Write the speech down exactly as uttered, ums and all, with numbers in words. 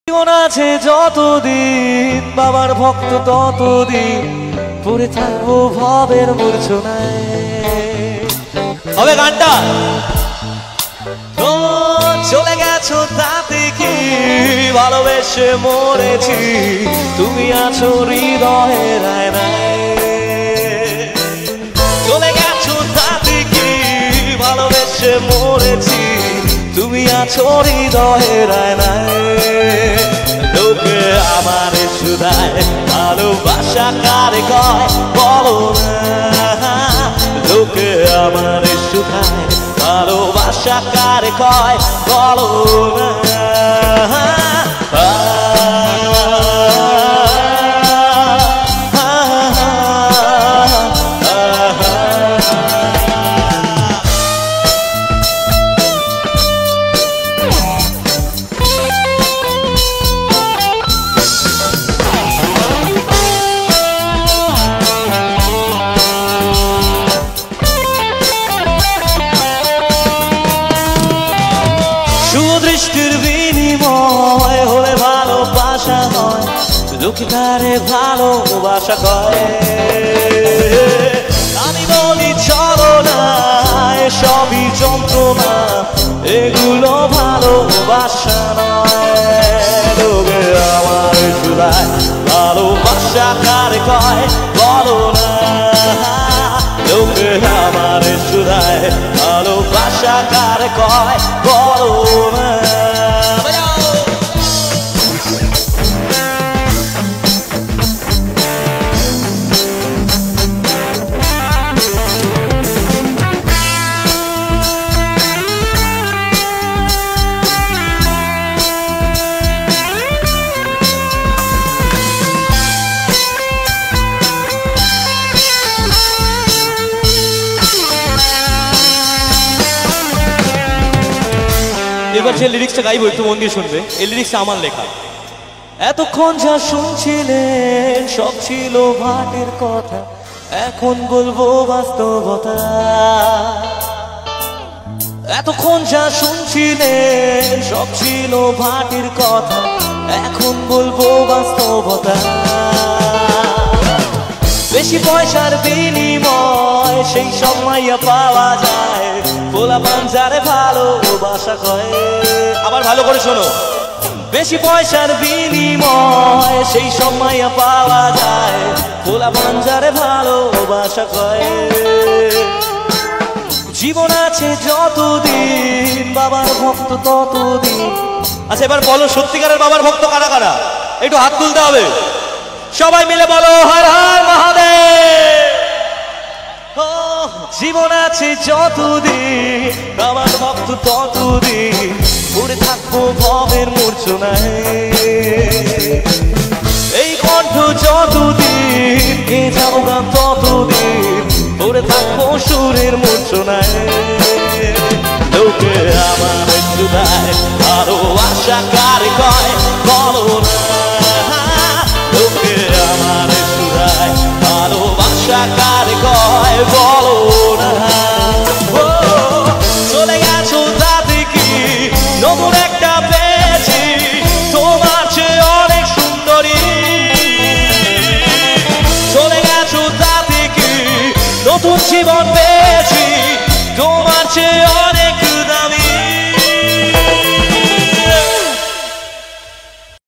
জীবন আছে যতদিন বাবার ভক্ত ততদিন পড়ে থাকবো ভবের মূর্ছনায়। হবে গানটা চলে গেছো তাতে কি ভালোবেসে মরেছি তুমি আছো হৃদয়ের আয়নায়। চলে গেছো তাতে কি ভালোবেসে মরেছি তুমি আছো হৃদয়ের আয়নায়। লোকে আমার শুধায় ভালোবাসা কারে কয় বলো না। লোকে আমার শুধায় ভালোবাসা কারে কয় বলো না। সুদৃষ্টির বিনিময় হলে ভালোবাসা হয় লোকে তারে ভালোবাসা কয়। আমি বলি চলো না সবই যন্ত্রণা এগুলো ভালোবাসা নয়। লোকে আমার শুধায় ভালোবাসা কারে কয় বলো না। লোকে আমার শুধায় ভালোবাসা কারে কয় বলো না। এবার যে লিরিক্সটা গাইবো একটু মন দিয়ে শুনবে। এই লিরিক্সটা আমার লেখা। এতক্ষণ যা শুনছিলেন সব ছিল ভাটের কথা এখন বলবো বাস্তবতা। এতক্ষণ যা শুনছিলেন সব ছিল ভাটের কথা এখন বলবো বাস্তবতা। বেশি পয়সার বিনিময় সেই সব মাইয়া পাওয়া যায় পোলা পাঞ্জারে ভালোবাসা কয়। আবার ভালো করে শোনো। বেশি পয়সার বিনিময় সেই সব মাইয়া পাওয়া যায় পোলা পাঞ্জারে ভালোবাসা কয়। জীবন আছে যতদিন বাবার ভক্ত ততদিন। আচ্ছা এবার বলো সত্যিকারের বাবার ভক্ত কারা কারা একটু হাত তুলতে হবে। সবাই মিলে বলো হর হর মহাদেব। জীবন আছে যতদিন বাবার ভক্ত ততদিন পড়ে থাকবো ভবের মূর্ছনায়। এই কণ্ঠ যতদিন কে যাবো গান ততদিন পড়ে থাকবো সুরের মূর্ছনায়। লোকে আমার শুধায় ভালোবাসা কারে কয় বলো না।